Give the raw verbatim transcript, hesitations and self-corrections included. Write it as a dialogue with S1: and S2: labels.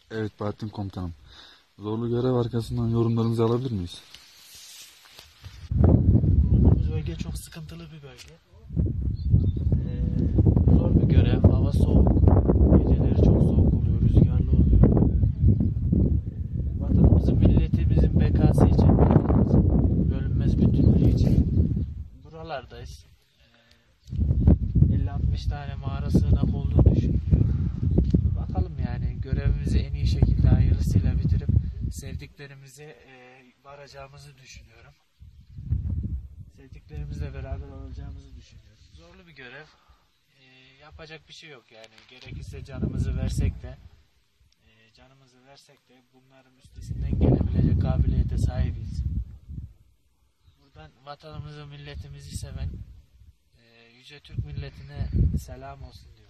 S1: Evet Bahattin Komutanım. Zorlu görev arkasından yorumlarınızı alabilir miyiz?
S2: Bulunduğumuz bölge çok sıkıntılı bir bölge. Ee, zor bir görev. Hava soğuk. Geceleri çok soğuk oluyor. Rüzgarlı oluyor. Ee, vatanımızın, milletimizin bekası için, bölünmez bütünlüğü için buralardayız. Ee, elli altmış tane mağara sığınak olduğunu düşünüyorum. Bakalım yani görevimizi en iyi şekilde hayırlısıyla bitirip sevdiklerimize e, varacağımızı düşünüyorum. Sevdiklerimizle beraber olacağımızı düşünüyorum. Zorlu bir görev. E, yapacak bir şey yok yani. Gerekirse canımızı versek de e, canımızı versek de bunların üstesinden gelebilecek kabiliyete sahibiz. Buradan vatanımızı, milletimizi seven e, Yüce Türk milletine selam olsun diyorum.